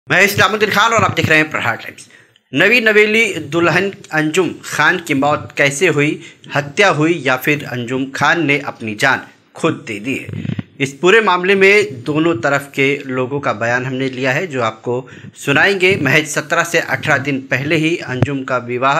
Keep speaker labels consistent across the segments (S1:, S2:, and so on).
S1: मैं इस्लामुद्दीन खान और आप देख रहे हैं प्रहार टाइम्स। नवी नवेली दुल्हन अंजुम खान की मौत कैसे हुई, हत्या हुई या फिर अंजुम खान ने अपनी जान खुद दे दी है। इस पूरे मामले में दोनों तरफ के लोगों का बयान हमने लिया है जो आपको सुनाएंगे। महज 17 से 18 दिन पहले ही अंजुम का विवाह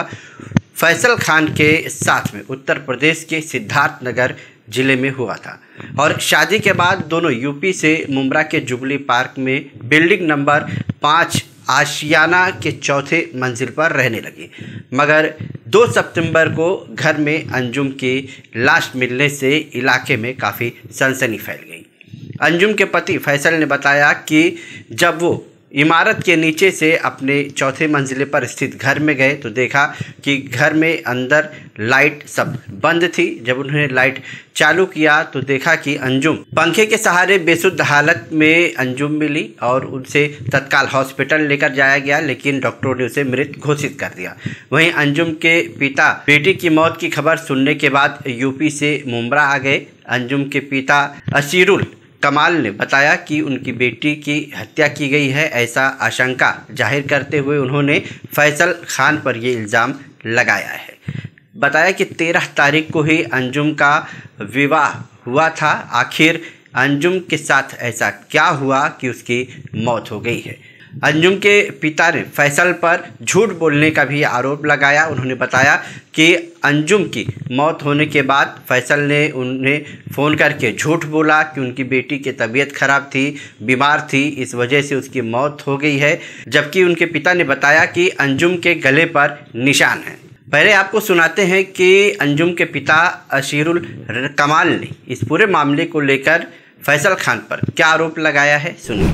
S1: फैसल खान के साथ में उत्तर प्रदेश के सिद्धार्थनगर जिले में हुआ था और शादी के बाद दोनों यूपी से मुमरा के जुबली पार्क में बिल्डिंग नंबर 5 आशियाना के चौथे मंजिल पर रहने लगी। मगर 2 सितंबर को घर में अंजुम की लाश मिलने से इलाके में काफ़ी सनसनी फैल गई। अंजुम के पति फैसल ने बताया कि जब वो इमारत के नीचे से अपने चौथे मंजिले पर स्थित घर में गए तो देखा कि घर में अंदर लाइट सब बंद थी। जब उन्होंने लाइट चालू किया तो देखा कि अंजुम पंखे के सहारे बेसुध हालत में अंजुम मिली और उनसे तत्काल हॉस्पिटल लेकर जाया गया, लेकिन डॉक्टरों ने उसे मृत घोषित कर दिया। वहीं अंजुम के पिता बेटी की मौत की खबर सुनने के बाद यूपी से मुमरा आ गए। अंजुम के पिता अशीरुल कमाल ने बताया कि उनकी बेटी की हत्या की गई है, ऐसा आशंका जाहिर करते हुए उन्होंने फैसल खान पर ये इल्ज़ाम लगाया है। बताया कि 13 तारीख को ही अंजुम का विवाह हुआ था। आखिर अंजुम के साथ ऐसा क्या हुआ कि उसकी मौत हो गई है। अंजुम के पिता ने फैसल पर झूठ बोलने का भी आरोप लगाया। उन्होंने बताया कि अंजुम की मौत होने के बाद फैसल ने उन्हें फ़ोन करके झूठ बोला कि उनकी बेटी की तबीयत खराब थी, बीमार थी, इस वजह से उसकी मौत हो गई है, जबकि उनके पिता ने बताया कि अंजुम के गले पर निशान है। पहले आपको सुनाते हैं कि अंजुम के पिता अशीरुल कमाल ने इस पूरे मामले को लेकर फैसल खान पर क्या आरोप लगाया है, सुनिए।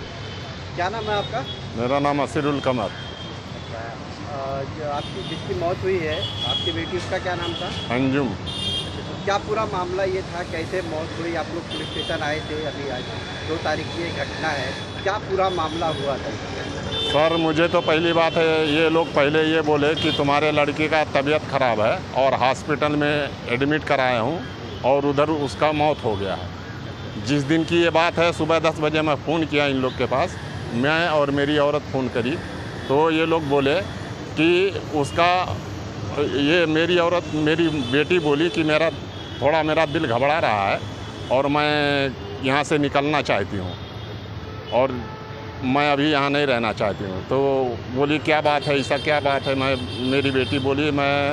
S1: क्या नाम है आपका?
S2: मेरा नाम असीरुल कमर।
S1: जो आपकी जिसकी मौत हुई है आपकी बेटी, उसका क्या नाम था?
S2: अंजुम।
S1: तो क्या पूरा मामला ये था, कैसे मौत हुई? आप लोग पुलिस स्टेशन आए थे, अभी आज 2 तारीख की ये घटना है, क्या पूरा मामला हुआ था?
S2: सर मुझे तो पहली बात है, ये लोग पहले ये बोले कि तुम्हारे लड़की का तबीयत ख़राब है और हॉस्पिटल में एडमिट कराया हूँ और उधर उसका मौत हो गया है। जिस दिन की ये बात है सुबह 10 बजे मैं फ़ोन किया इन लोग के पास, मैं और मेरी औरत फ़ोन करी तो ये लोग बोले कि उसका ये मेरी बेटी बोली कि मेरा दिल घबरा रहा है और मैं यहाँ से निकलना चाहती हूँ और मैं अभी यहाँ नहीं रहना चाहती हूँ। तो बोली क्या बात है, ऐसा क्या बात है? मेरी बेटी बोली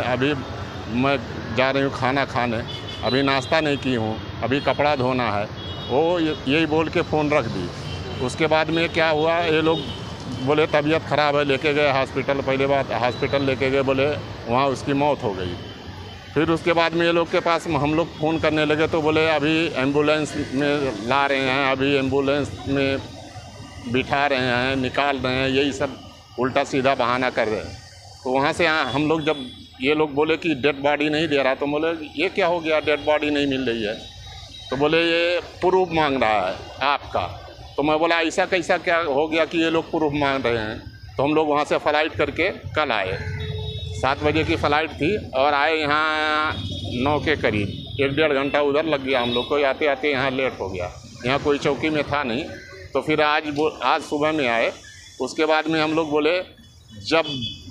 S2: मैं जा रही हूँ खाना खाने, अभी नाश्ता नहीं की हूँ, अभी कपड़ा धोना है। वो यही बोल के फ़ोन रख दी। उसके बाद में क्या हुआ, ये लोग बोले तबीयत ख़राब है, लेके गए हॉस्पिटल। पहले बात हॉस्पिटल लेके गए, बोले वहाँ उसकी मौत हो गई। फिर उसके बाद में ये लोग के पास हम लोग फ़ोन करने लगे तो बोले अभी एम्बुलेंस में ला रहे हैं, अभी एम्बुलेंस में बिठा रहे हैं, निकाल रहे हैं, यही सब उल्टा सीधा बहाना कर रहे हैं। तो वहाँ से हम लोग जब ये लोग बोले कि डेड बॉडी नहीं दे रहा, तो बोले ये क्या हो गया, डेड बॉडी नहीं मिल रही है? तो बोले ये प्रूफ मांग रहा है आपका। तो मैं बोला ऐसा कैसा क्या हो गया कि ये लोग प्रूफ मांग रहे हैं? तो हम लोग वहाँ से फ़्लाइट करके कल आए, 7 बजे की फ़्लाइट थी और आए यहाँ 9 के करीब। 1-1.5 घंटा उधर लग गया हम लोग को, आते आते यहाँ लेट हो गया। यहाँ कोई चौकी में था नहीं, तो फिर आज सुबह में आए। उसके बाद में हम लोग बोले जब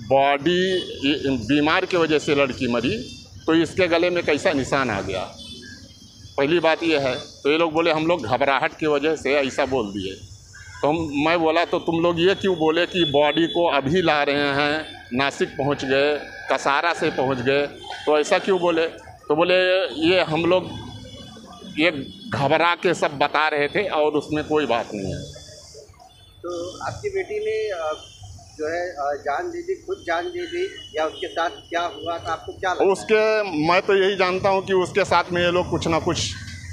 S2: बॉडी बीमार की वजह से लड़की मरी तो इसके गले में कैसा निशान आ गया, पहली बात ये है। तो ये लोग बोले हम लोग घबराहट की वजह से ऐसा बोल दिए। तो मैं बोला तो तुम लोग ये क्यों बोले कि बॉडी को अभी ला रहे हैं, नासिक पहुंच गए, कसारा से पहुंच गए, तो ऐसा क्यों बोले? तो बोले ये हम लोग ये घबरा के सब बता रहे थे और उसमें कोई बात नहीं है।
S1: तो आपकी बेटी ने जो है जान दे दी, खुद जान दे दी या उसके साथ क्या हुआ था, आपको क्या लगता है?
S2: मैं तो यही जानता हूँ कि उसके साथ में ये लोग कुछ ना कुछ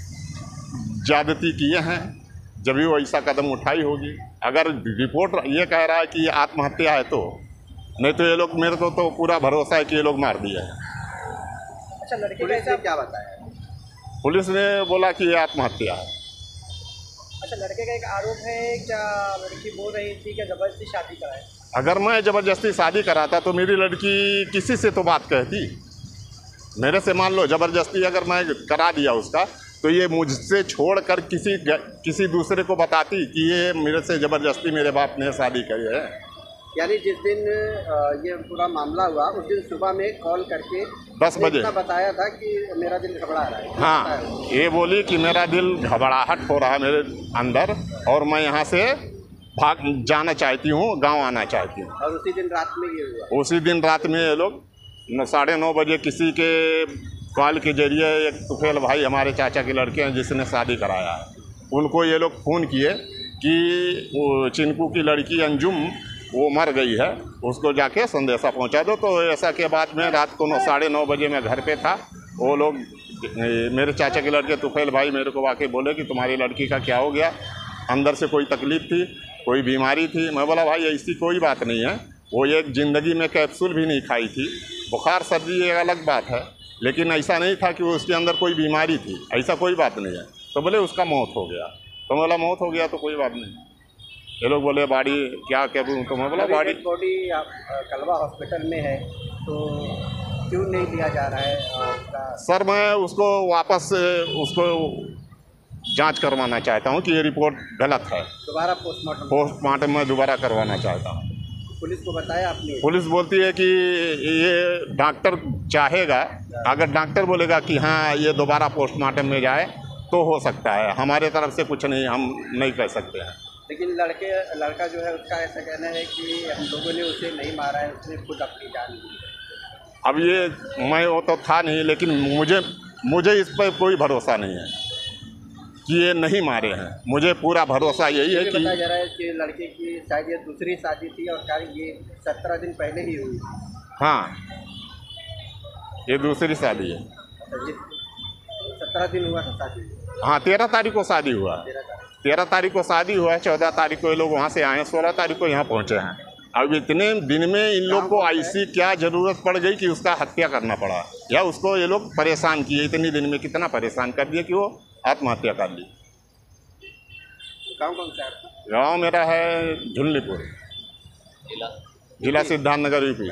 S2: ज़्यादती किए हैं, जब भी वो ऐसा कदम उठाई होगी। अगर रिपोर्ट ये कह रहा है कि ये आत्महत्या है तो, नहीं तो ये लोग, मेरे को तो पूरा भरोसा है कि ये लोग मार दिए हैं।
S1: अच्छा, लड़के ने क्या बताया?
S2: पुलिस ने बोला कि ये आत्महत्या है।
S1: अच्छा, लड़के का एक आरोप है, क्या लड़की बोल रही थी कि ज़बरदस्ती शादी कराए?
S2: अगर मैं ज़बरदस्ती शादी कराता तो मेरी लड़की किसी से तो बात कहती। मेरे से मान लो ज़बरदस्ती अगर मैं करा दिया उसका, तो ये मुझसे छोड़कर किसी दूसरे को बताती कि ये मेरे से ज़बरदस्ती मेरे बाप ने शादी करी है।
S1: यानी जिस दिन ये पूरा मामला हुआ उस दिन सुबह में कॉल करके
S2: 10 बजे
S1: बताया था कि मेरा दिल घबरा रहा है।
S2: हाँ, ये बोली कि मेरा दिल घबराहट हो रहा है मेरे अंदर और मैं यहाँ से भाग जाना चाहती हूँ, गांव आना चाहती हूँ।
S1: और उसी दिन रात में ये हुआ।
S2: उसी दिन रात में ये लोग 9:30 बजे किसी के कॉल के जरिए, एक तुफेल भाई हमारे चाचा के लड़के हैं जिसने शादी कराया है, उनको ये लोग फ़ोन किए कि वो चिंकू की लड़की अंजुम वो मर गई है, उसको जाके संदेशा पहुंचा दो। तो ऐसा के बाद में रात को 9:30 बजे मैं घर पे था। वो लोग मेरे चाचा के लड़के तुफेल भाई मेरे को आके बोले कि तुम्हारी लड़की का क्या हो गया, अंदर से कोई तकलीफ़ थी, कोई बीमारी थी। मैं बोला भाई ऐसी कोई बात नहीं है, वो एक ज़िंदगी में कैप्सूल भी नहीं खाई थी, बुखार सर्दी एक अलग बात है, लेकिन ऐसा नहीं था कि वो उसके अंदर कोई बीमारी थी, ऐसा कोई बात नहीं है। तो बोले उसका मौत हो गया। तो मैं बोला मौत हो गया तो कोई बात नहीं। ये लोग बोले बाड़ी क्या करूँ, तो मैं बोला बाड़ी
S1: बॉडी कलवा हॉस्पिटल में है तो क्यों नहीं लिया जा रहा है?
S2: सर मैं उसको वापस उसको जांच करवाना चाहता हूँ कि ये रिपोर्ट गलत है,
S1: दोबारा
S2: पोस्टमार्टम में दोबारा करवाना चाहता हूँ।
S1: पुलिस को बताया आपने?
S2: पुलिस बोलती है कि ये डॉक्टर चाहेगा, अगर डॉक्टर बोलेगा कि हाँ ये दोबारा पोस्टमार्टम में जाए तो हो सकता है, हमारे तरफ से कुछ नहीं, हम नहीं कह सकते हैं।
S1: लेकिन लड़का जो है उसका ऐसा कहना है कि हम लोगों ने उसे नहीं मारा है, उसने खुद अपनी जान दी।
S2: अब ये मैं वो तो था नहीं, लेकिन मुझे इस पर कोई भरोसा नहीं है कि ये नहीं मारे हैं। मुझे पूरा भरोसा यही है कि
S1: बताया जा रहा है कि लड़के की शायद ये दूसरी शादी थी और कार्य ये 17 दिन पहले ही हुई।
S2: हाँ, ये दूसरी शादी है।
S1: 17 दिन हुआ था शादी?
S2: हाँ, 13 तारीख को शादी हुआ। 13 तारीख को शादी हुआ है, 14 तारीख को ये लोग वहाँ से आए, 16 तारीख को यहाँ पहुँचे हैं। अब इतने दिन में इन लोग को ऐसी क्या ज़रूरत पड़ गई कि उसका हत्या करना पड़ा, या उसको ये लोग परेशान किए। इतनी दिन में कितना परेशान कर दिया कि वो आत्महत्या कर ली।
S1: गाँव कौन सा है?
S2: गाँव मेरा है झुल्लीपुर, जिला सिद्धार्थनगर, यूपी।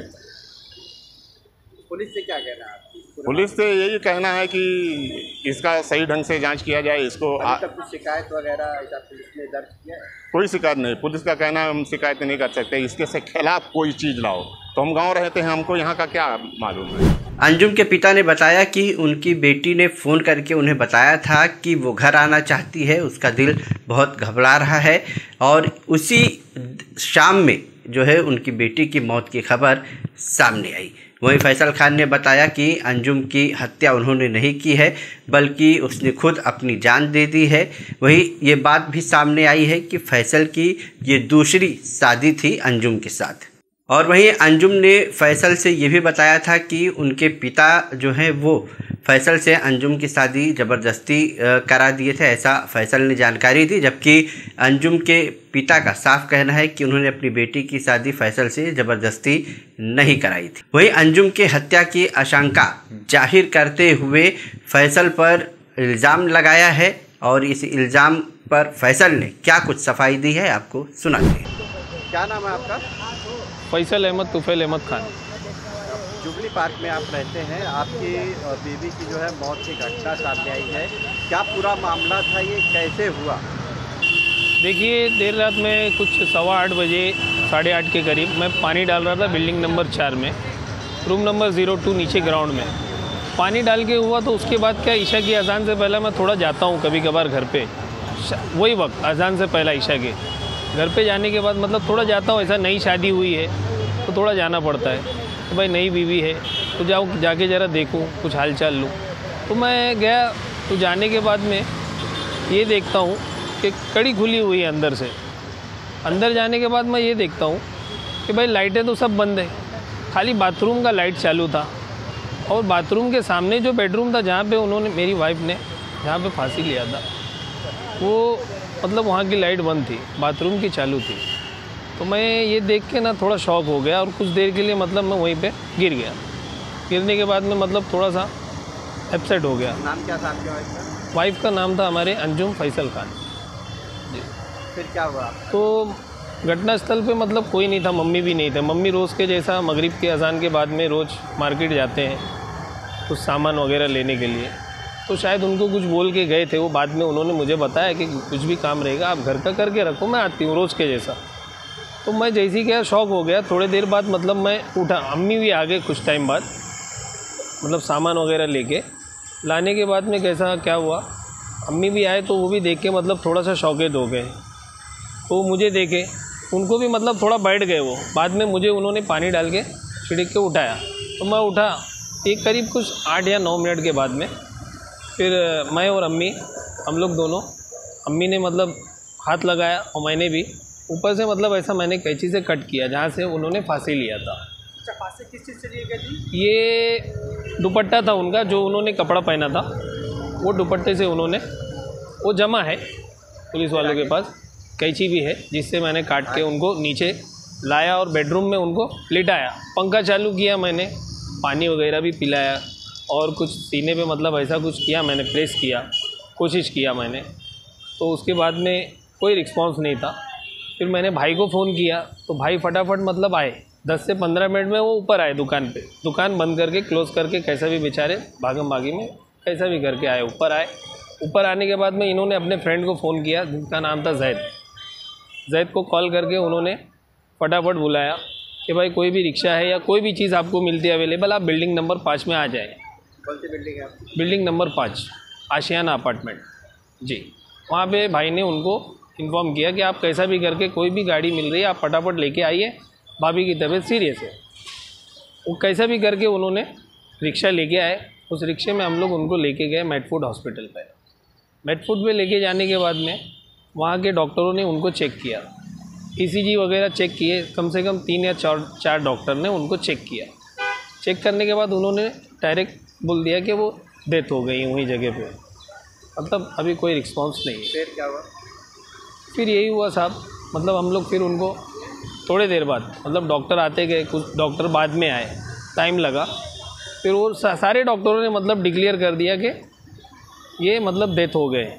S1: पुलिस से क्या कहना है?
S2: पुलिस से यही कहना है कि इसका सही ढंग से जांच किया जाए। इसको
S1: कुछ शिकायत वगैरह ऐसा पुलिस ने दर्ज किया है?
S2: कोई शिकायत नहीं, पुलिस का कहना है हम शिकायत नहीं कर सकते, इसके से खिलाफ कोई चीज़ लाओ। तो हम गांव रहते हैं, हमको यहाँ का क्या मालूम है।
S1: अंजुम के पिता ने बताया कि उनकी बेटी ने फ़ोन करके उन्हें बताया था कि वो घर आना चाहती है, उसका दिल बहुत घबरा रहा है, और उसी शाम में जो है उनकी बेटी की मौत की खबर सामने आई। वहीं फैसल खान ने बताया कि अंजुम की हत्या उन्होंने नहीं की है, बल्कि उसने खुद अपनी जान दे दी है। वहीं ये बात भी सामने आई है कि फैसल की ये दूसरी शादी थी अंजुम के साथ। और वहीं अंजुम ने फैसल से ये भी बताया था कि उनके पिता जो हैं वो फैसल से अंजुम की शादी ज़बरदस्ती करा दिए थे, ऐसा फैसल ने जानकारी दी। जबकि अंजुम के पिता का साफ कहना है कि उन्होंने अपनी बेटी की शादी फैसल से ज़बरदस्ती नहीं कराई थी। वहीं अंजुम के हत्या की आशंका जाहिर करते हुए फैसल पर इल्ज़ाम लगाया है, और इस इल्ज़ाम पर फैसल ने क्या कुछ सफाई दी है आपको सुनाते हैं। क्या नाम है आपका?
S3: फैसल अहमद तुफैल अहमद खान।
S1: जुबली पार्क में आप रहते हैं, आपकी बीवी की जो है मौत की घटना सामने आई है, क्या पूरा मामला था, ये कैसे हुआ?
S3: देखिए, देर रात में कुछ 8:15 बजे 8:30 के करीब मैं पानी डाल रहा था बिल्डिंग नंबर 4 में, रूम नंबर 02 नीचे ग्राउंड में। पानी डाल के हुआ तो उसके बाद क्या, ईशा की अजान से पहले मैं थोड़ा जाता हूँ कभी कभार घर पे, वही वक्त अजान से पहला ईशा के घर पे जाने के बाद मतलब थोड़ा जाता हूँ। ऐसा नई शादी हुई है तो थोड़ा जाना पड़ता है, तो भाई नई बीवी है तो जाके ज़रा देखूँ, कुछ हाल चाल लूँ। तो मैं गया, तो जाने के बाद में ये देखता हूँ कि कड़ी खुली हुई है अंदर से। अंदर जाने के बाद मैं ये देखता हूँ कि भाई लाइटें तो सब बंद है, खाली बाथरूम का लाइट चालू था, और बाथरूम के सामने जो बेडरूम था जहाँ पे उन्होंने, मेरी वाइफ ने जहाँ पे फांसी लिया था, वो मतलब वहाँ की लाइट बंद थी, बाथरूम की चालू थी। तो मैं ये देख के ना थोड़ा शॉक हो गया, और कुछ देर के लिए मतलब मैं वहीं पे गिर गया। गिरने के बाद में मतलब थोड़ा सा अपसेट हो गया।
S1: नाम क्या था आपके वाइफ का?
S3: वाइफ का नाम था हमारे अंजुम फैसल खान जी।
S1: फिर क्या हुआ?
S3: तो घटनास्थल पे मतलब कोई नहीं था, मम्मी भी नहीं थे। मम्मी रोज़ के जैसा मगरिब के अजान के बाद में रोज़ मार्केट जाते हैं कुछ सामान वगैरह लेने के लिए। तो शायद उनको कुछ बोल के गए थे वो। बाद में उन्होंने मुझे बताया कि कुछ भी काम रहेगा आप घर का करके रखो, मैं आती हूँ रोज़ के जैसा। तो मैं जैसे ही क्या शौक हो गया, थोड़ी देर बाद मतलब मैं उठा, अम्मी भी आ गए कुछ टाइम बाद, मतलब सामान वगैरह लेके। लाने के बाद में कैसा क्या हुआ, अम्मी भी आए तो वो भी देख के मतलब थोड़ा सा शौकेद हो गए। तो मुझे देखे, उनको भी मतलब थोड़ा बैठ गए वो। बाद में मुझे उन्होंने पानी डाल के छिड़क के उठाया, तो मैं उठा। एक करीब कुछ 8 या 9 मिनट के बाद में फिर मैं और अम्मी, हम लोग दोनों, अम्मी ने मतलब हाथ लगाया और मैंने भी ऊपर से मतलब ऐसा मैंने कैंची से कट किया जहाँ से उन्होंने फांसी लिया था।
S1: अच्छा, फांसी किस चीज़ से ली गई थी?
S3: ये दुपट्टा था उनका, जो उन्होंने कपड़ा पहना था, वो दुपट्टे से उन्होंने, वो जमा है पुलिस वालों के पास, कैंची भी है जिससे मैंने काट के उनको नीचे लाया और बेडरूम में उनको लिटाया। पंखा चालू किया मैंने, पानी वगैरह भी पिलाया और कुछ सीने पे मतलब ऐसा कुछ किया मैंने, प्रेस किया, कोशिश किया मैंने। तो उसके बाद में कोई रिस्पांस नहीं था। फिर मैंने भाई को फ़ोन किया तो भाई फटाफट मतलब आए, 10 से 15 मिनट में वो ऊपर आए दुकान पे। दुकान बंद करके क्लोज़ करके कैसा भी बेचारे भागम भागी में कैसा भी करके आए, ऊपर आए। ऊपर आने के बाद में इन्होंने अपने फ्रेंड को फ़ोन किया जिसका नाम था जैद को कॉल करके उन्होंने फटाफट बुलाया कि भाई कोई भी रिक्शा है या कोई भी चीज़ आपको मिलती है अवेलेबल, आप बिल्डिंग नंबर 5 में आ जाए।
S1: कौन सी बिल्डिंग है?
S3: बिल्डिंग नंबर 5, आशियाना अपार्टमेंट जी। वहाँ पे भाई ने उनको इन्फॉर्म किया कि आप कैसा भी करके कोई भी गाड़ी मिल रही है आप फटाफट लेके आइए, भाभी की तबीयत सीरियस है। वो कैसा भी करके उन्होंने रिक्शा लेके आए। उस रिक्शे में हम लोग उनको लेके गए मेडफूड हॉस्पिटल पर। मेडफूड पे लेके जाने के बाद में वहाँ के डॉक्टरों ने उनको चेक किया, ECG वगैरह चेक किए। कम से कम 3 या 4 डॉक्टर ने उनको चेक किया। चेक करने के बाद उन्होंने डायरेक्ट बोल दिया कि वो डेथ हो गई वहीं जगह पे, मतलब अभी कोई रिस्पांस नहीं है।
S1: फिर क्या हुआ?
S3: फिर यही हुआ साहब, मतलब हम लोग फिर उनको थोड़ी देर बाद, मतलब डॉक्टर आते गए, कुछ डॉक्टर बाद में आए, टाइम लगा। फिर वो सारे डॉक्टरों ने मतलब डिक्लेयर कर दिया कि ये मतलब डेथ हो गए।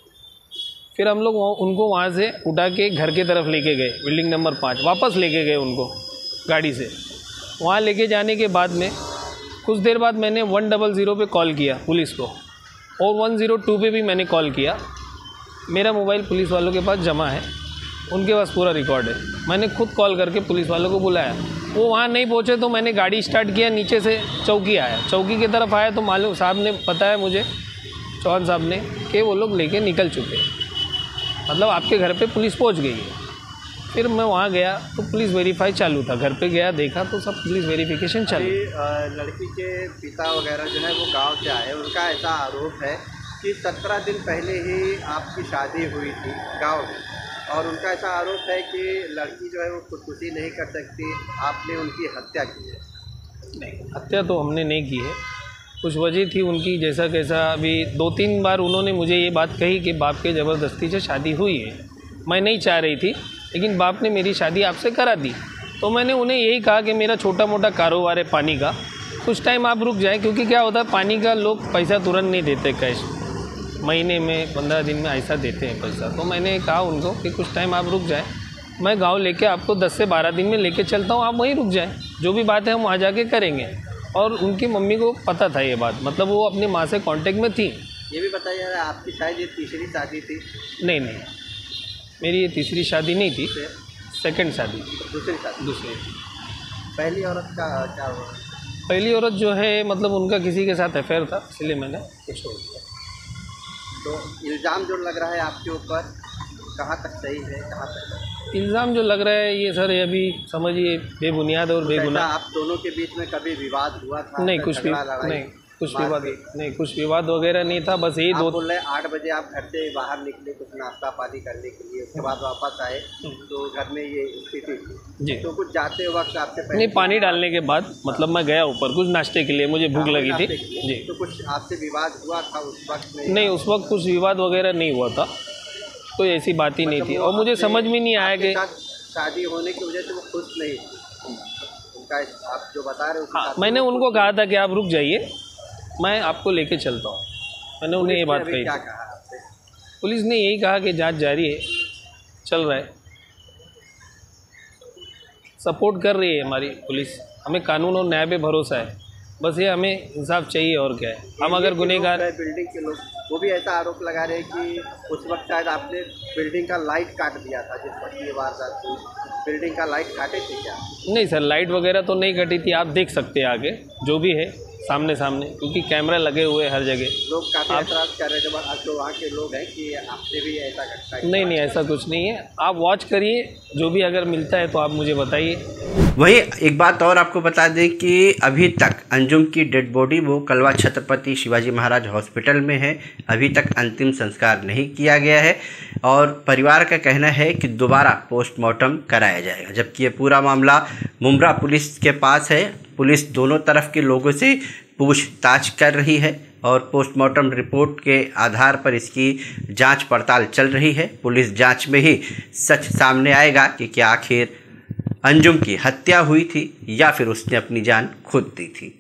S3: फिर हम लोग उनको वहाँ से उठा के घर के तरफ लेके गए, बिल्डिंग नंबर 5 वापस लेके गए उनको गाड़ी से। वहाँ लेके जाने के बाद में कुछ देर बाद मैंने 100 पे कॉल किया पुलिस को, और 102 पे भी मैंने कॉल किया। मेरा मोबाइल पुलिस वालों के पास जमा है, उनके पास पूरा रिकॉर्ड है। मैंने खुद कॉल करके पुलिस वालों को बुलाया। वो वहाँ नहीं पहुँचे तो मैंने गाड़ी स्टार्ट किया, नीचे से चौकी आया। चौकी की तरफ आया तो मालूम साहब ने बताया मुझे, चौहान साहब ने, कि वो लोग लेके निकल चुके हैं, मतलब आपके घर पे पुलिस पहुँच गई है। फिर मैं वहाँ गया तो पुलिस वेरीफाई चालू था। घर पे गया, देखा तो सब पुलिस वेरिफिकेशन चालू।
S1: लड़की के पिता वगैरह जो है वो गांव से आए, उनका ऐसा आरोप है कि 17 दिन पहले ही आपकी शादी हुई थी गांव में, और उनका ऐसा आरोप है कि लड़की जो है वो खुदकुशी नहीं कर सकती, आपने उनकी हत्या की है।
S3: नहीं, हत्या तो हमने नहीं की है। कुछ वजह थी उनकी, जैसा कैसा अभी 2-3 बार उन्होंने मुझे ये बात कही कि बाप के ज़बरदस्ती से शादी हुई है। मैं नहीं चाह रही थी, लेकिन बाप ने मेरी शादी आपसे करा दी। तो मैंने उन्हें यही कहा कि मेरा छोटा मोटा कारोबार है पानी का, कुछ टाइम आप रुक जाएं, क्योंकि क्या होता है पानी का लोग पैसा तुरंत नहीं देते कैश, महीने में 15 दिन में ऐसा देते हैं पैसा। तो मैंने कहा उनको कि कुछ टाइम आप रुक जाएं, मैं गांव लेके आपको 10 से 12 दिन में लेके चलता हूं, आप वहीं रुक जाएं, जो भी बात है हम वहाँ जाके करेंगे। और उनकी मम्मी को पता था ये बात, मतलब वो अपनी माँ से कांटेक्ट में थी।
S1: ये भी बताइए, आपकी शायद ये तीसरी शादी थी?
S3: नहीं, मेरी ये तीसरी शादी नहीं थी, सेकंड शादी।
S1: दूसरी शादी? दूसरी। पहली औरत का क्या हुआ?
S3: पहली औरत जो है मतलब उनका किसी के साथ अफेयर था, इसलिए मैंने कुछ छोड़ दिया।
S1: तो इल्ज़ाम जो लग रहा है आपके ऊपर, कहाँ तक सही है, कहाँ तक?
S3: इल्ज़ाम जो लग रहा है ये सर, ये अभी समझिए बेबुनियाद और बेगुनाह।
S1: आप दोनों के बीच में कभी विवाद हुआ था?
S3: नहीं, कुछ भी नहीं, कुछ विवाद वगैरह नहीं था। बस यही
S1: बोल रहे 8 बजे आप घर से बाहर निकले कुछ नाश्ता पानी करने के लिए, उसके बाद वापस आए तो घर में ये स्थिति थी जी। तो कुछ जाते वक्त आपसे पहले
S3: नहीं, पानी डालने के बाद मतलब मैं गया ऊपर कुछ नाश्ते के लिए, मुझे भूख लगी थी जी।
S1: तो कुछ आपसे विवाद हुआ था उस वक्त में?
S3: नहीं, उस वक्त कुछ विवाद वगैरह नहीं हुआ था, कोई ऐसी बात ही नहीं थी। और मुझे समझ में नहीं आया कि
S1: शादी होने की वजह से वो खुश नहीं थी उनका, आप जो बता रहे हो।
S3: मैंने उनको कहा था कि आप रुक जाइए, मैं आपको लेके चलता हूँ, मैंने उन्हें ये बात कही।
S1: क्या कहा आपसे?
S3: पुलिस ने यही कहा कि जांच जारी है, चल रहा है, सपोर्ट कर रही है हमारी पुलिस, हमें कानून और न्याय पे भरोसा है। बस ये हमें इंसाफ चाहिए और क्या है। हम अगर गुनहगार
S1: बिल्डिंग के लोग वो भी ऐसा आरोप लगा रहे हैं कि उस वक्त शायद आपने बिल्डिंग का लाइट काट दिया था जिस वक्त ये वारदात हुई। बिल्डिंग का लाइट काटे थे क्या?
S3: नहीं सर, लाइट वगैरह तो नहीं कटी थी, आप देख सकते हैं आगे जो भी है सामने सामने, क्योंकि कैमरा लगे हुए हैं हर जगह।
S1: लोग काफ़ी एतराज़ कर रहे थे जो वहाँ के लोग हैं कि आपने भी ऐसा करता।
S3: नहीं नहीं, ऐसा कुछ नहीं है, आप वॉच करिए, जो भी अगर मिलता है तो आप मुझे बताइए।
S1: वहीं एक बात और आपको बता दें कि अभी तक अंजुम की डेड बॉडी वो कलवा छत्रपति शिवाजी महाराज हॉस्पिटल में है। अभी तक अंतिम संस्कार नहीं किया गया है और परिवार का कहना है कि दोबारा पोस्टमार्टम कराया जाएगा, जबकि ये पूरा मामला मुंब्रा पुलिस के पास है। पुलिस दोनों तरफ के लोगों से पूछताछ कर रही है और पोस्टमार्टम रिपोर्ट के आधार पर इसकी जांच पड़ताल चल रही है। पुलिस जांच में ही सच सामने आएगा कि क्या आखिर अंजुम की हत्या हुई थी या फिर उसने अपनी जान खुद दी थी।